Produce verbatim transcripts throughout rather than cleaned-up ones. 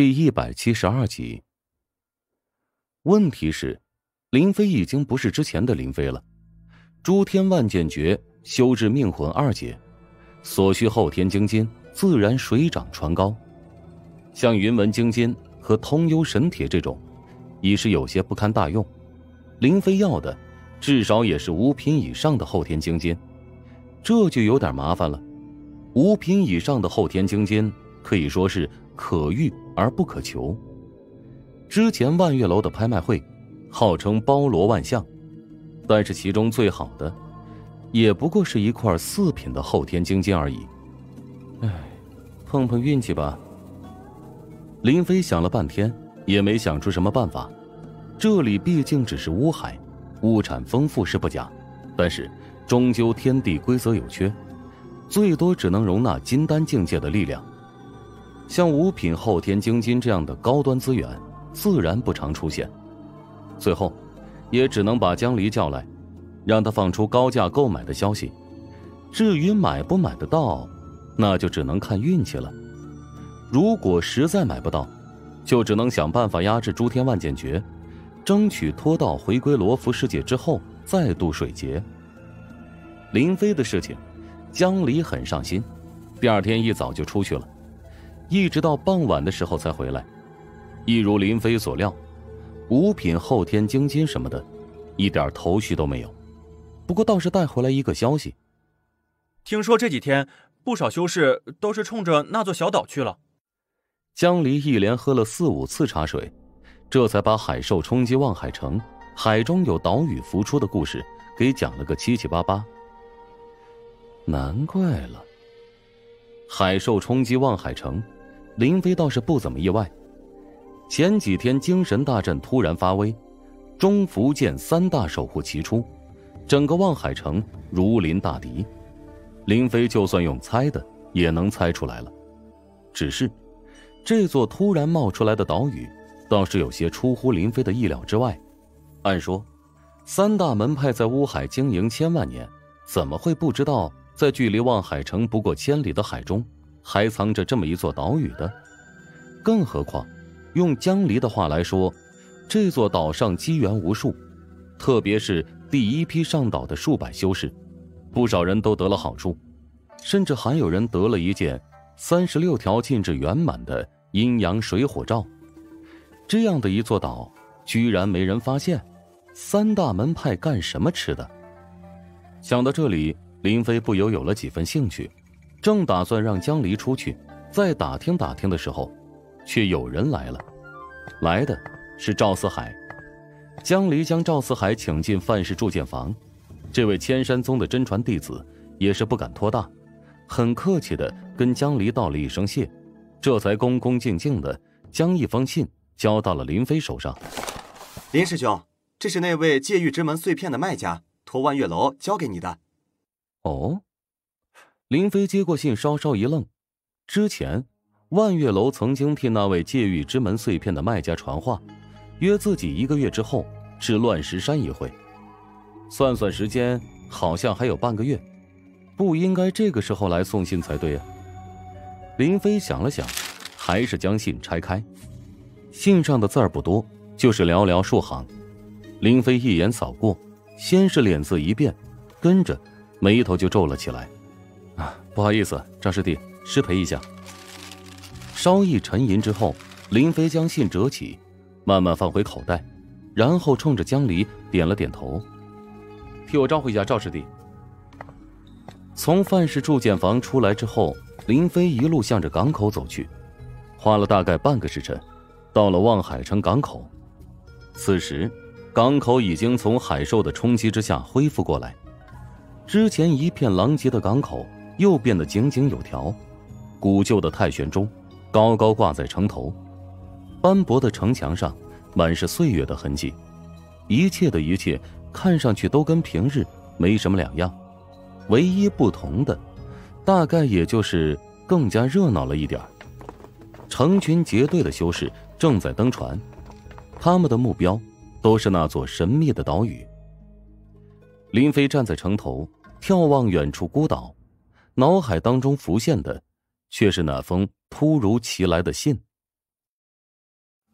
第一百七十二集。问题是，林飞已经不是之前的林飞了。诸天万剑诀修至命魂二阶，所需后天精金自然水涨船高。像云纹精金和通幽神铁这种，已是有些不堪大用。林飞要的，至少也是五品以上的后天精金，这就有点麻烦了。五品以上的后天精金可以说是可遇而不可求。之前万月楼的拍卖会号称包罗万象，但是其中最好的也不过是一块四品的后天精金而已。唉，碰碰运气吧。林飞想了半天也没想出什么办法。这里毕竟只是乌海，物产丰富是不假，但是终究天地规则有缺，最多只能容纳金丹境界的力量。像五品后天精金这样的高端资源自然不常出现。最后也只能把江离叫来，让他放出高价购买的消息。至于买不买得到，那就只能看运气了。如果实在买不到，就只能想办法压制诸天万剑诀，争取拖到回归罗浮世界之后再度水劫。林飞的事情江离很上心，第二天一早就出去了，一直到傍晚的时候才回来。一如林飞所料，五品后天精金什么的一点头绪都没有，不过倒是带回来一个消息。 听说这几天不少修士都是冲着那座小岛去了。 江离一连喝了四五次茶水，这才把海兽冲击望海城，海中有岛屿浮出的故事给讲了个七七八八。难怪了，海兽冲击望海城，林飞倒是不怎么意外。前几天精神大阵突然发威，中福建三大守护齐出，整个望海城如临大敌。林飞就算用猜的也能猜出来了，只是这座突然冒出来的岛屿倒是有些出乎林飞的意料之外。按说三大门派在乌海经营千万年，怎么会不知道在距离望海城不过千里的海中还藏着这么一座岛屿的？更何况用江离的话来说，这座岛上机缘无数，特别是第一批上岛的数百修士，不少人都得了好处，甚至还有人得了一件三十六条禁制圆满的阴阳水火罩。这样的一座岛居然没人发现，三大门派干什么吃的？想到这里，林飞不由有了几分兴趣，正打算让江离出去再打听打听的时候，却有人来了。来的是赵四海。江离将赵四海请进范氏铸剑房，这位千山宗的真传弟子也是不敢托大，很客气地跟江离道了一声谢，这才恭恭敬敬地将一封信交到了林飞手上。 林师兄，这是那位戒狱之门碎片的卖家托万月楼交给你的。 哦，林飞接过信稍稍一愣，之前万月楼曾经替那位戒狱之门碎片的卖家传话，约自己一个月之后至乱石山一会。算算时间，好像还有半个月，不应该这个时候来送信才对啊。林飞想了想，还是将信拆开。信上的字儿不多，就是寥寥数行。林飞一眼扫过，先是脸色一变，跟着眉头就皱了起来。啊，不好意思，张师弟，失陪一下。稍一沉吟之后，林飞将信折起，慢慢放回口袋，然后冲着江离点了点头。替我招呼一下赵师弟。从范氏铸剑房出来之后，林飞一路向着港口走去，花了大概半个时辰，到了望海城港口。此时港口已经从海兽的冲击之下恢复过来，之前一片狼藉的港口又变得井井有条，古旧的太玄钟高高挂在城头，斑驳的城墙上满是岁月的痕迹，一切的一切看上去都跟平日没什么两样，唯一不同的大概也就是更加热闹了一点。成群结队的修士正在登船，他们的目标都是那座神秘的岛屿。林飞站在城头，眺望远处孤岛，脑海当中浮现的却是那封突如其来的信。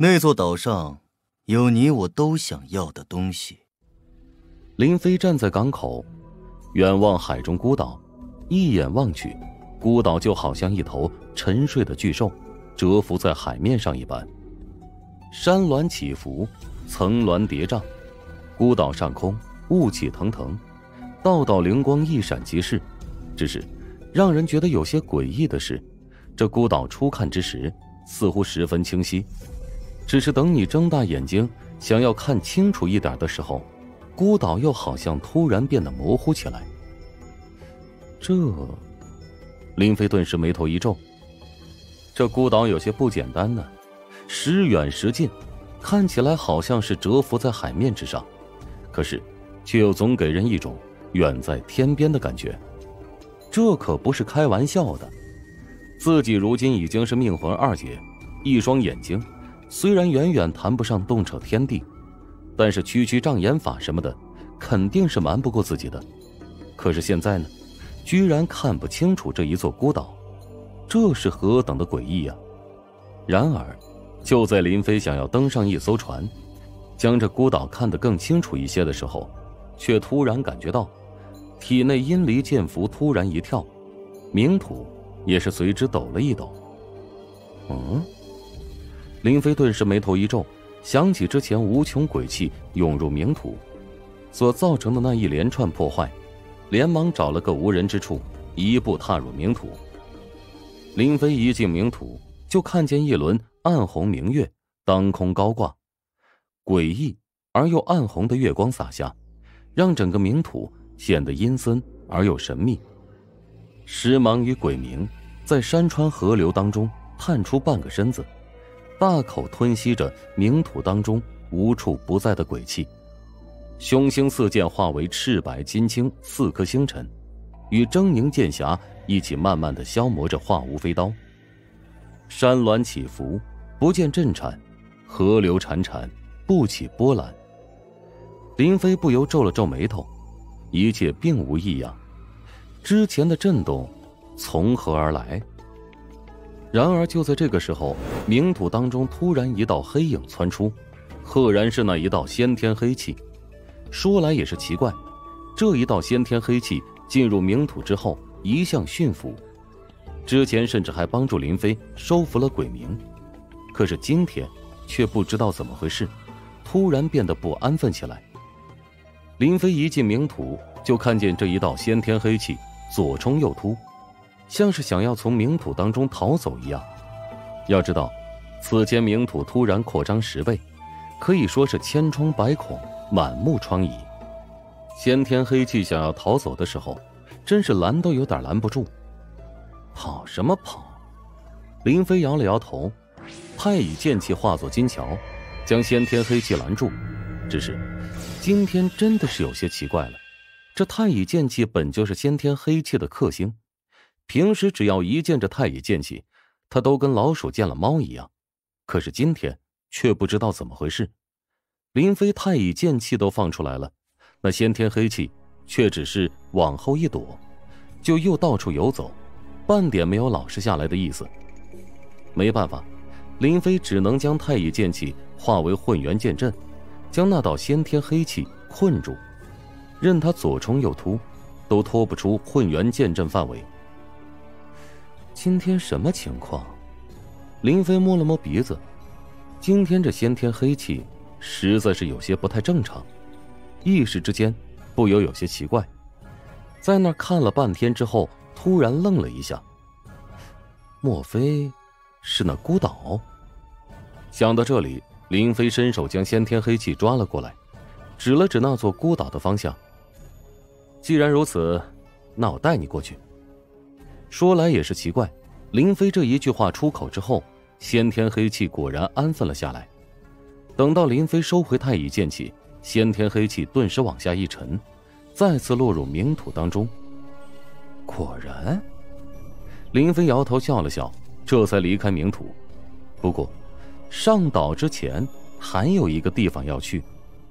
那座岛上有你我都想要的东西。 林飞站在港口，远望海中孤岛，一眼望去，孤岛就好像一头沉睡的巨兽，蛰伏在海面上一般。山峦起伏，层峦叠嶂，孤岛上空雾气腾腾，道道灵光一闪即逝。只是让人觉得有些诡异的是，这孤岛初看之时似乎十分清晰，只是等你睁大眼睛想要看清楚一点的时候，孤岛又好像突然变得模糊起来。这……林飞顿时眉头一皱，这孤岛有些不简单呢，时远时近，看起来好像是蛰伏在海面之上，可是却又总给人一种远在天边的感觉。这可不是开玩笑的，自己如今已经是命魂二阶，一双眼睛虽然远远谈不上动彻天地，但是区区障眼法什么的肯定是瞒不过自己的。可是现在呢，居然看不清楚这一座孤岛，这是何等的诡异啊！然而就在林飞想要登上一艘船，将这孤岛看得更清楚一些的时候，却突然感觉到体内阴离剑符突然一跳，冥土也是随之抖了一抖。嗯，林飞顿时眉头一皱，想起之前无穷鬼气涌入冥土所造成的那一连串破坏，连忙找了个无人之处，一步踏入冥土。林飞一进冥土，就看见一轮暗红明月当空高挂，诡异而又暗红的月光洒下，让整个冥土显得阴森而又神秘。石蟒与鬼冥在山川河流当中探出半个身子，大口吞吸着冥土当中无处不在的鬼气。凶星四剑化为赤白金青四颗星辰，与狰狞剑匣一起慢慢地消磨着化无飞刀。山峦起伏，不见震颤，河流潺潺，不起波澜。林飞不由皱了皱眉头，一切并无异样，之前的震动从何而来？然而就在这个时候，冥土当中突然一道黑影窜出，赫然是那一道先天黑气。说来也是奇怪，这一道先天黑气进入冥土之后一向驯服，之前甚至还帮助林飞收服了鬼冥，可是今天却不知道怎么回事，突然变得不安分起来。林飞一进冥土，就看见这一道先天黑气左冲右突，像是想要从冥土当中逃走一样。要知道，此前冥土突然扩张十倍，可以说是千疮百孔，满目疮痍。先天黑气想要逃走的时候，真是拦都有点拦不住。跑什么跑？林飞摇了摇头，太乙剑气化作金桥，将先天黑气拦住。只是今天真的是有些奇怪了，这太乙剑气本就是先天黑气的克星，平时只要一见这太乙剑气，他都跟老鼠见了猫一样，可是今天却不知道怎么回事，林飞太乙剑气都放出来了，那先天黑气却只是往后一躲，就又到处游走，半点没有老实下来的意思。没办法，林飞只能将太乙剑气化为混元剑阵，将那道先天黑气困住，任他左冲右突，都拖不出混元剑阵范围。今天什么情况？林飞摸了摸鼻子，今天这先天黑气实在是有些不太正常，一时之间不由有些奇怪。在那儿看了半天之后，突然愣了一下，莫非是那孤岛？想到这里，林飞伸手将先天黑气抓了过来，指了指那座孤岛的方向。既然如此，那我带你过去。说来也是奇怪，林飞这一句话出口之后，先天黑气果然安分了下来。等到林飞收回太乙剑气，先天黑气顿时往下一沉，再次落入冥土当中。果然，林飞摇头笑了笑，这才离开冥土。不过上岛之前还有一个地方要去。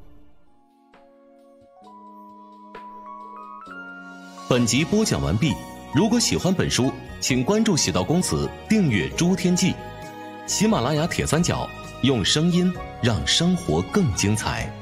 本集播讲完毕，如果喜欢本书，请关注喜道公子，订阅《诸天记》。喜马拉雅铁三角用声音让生活更精彩。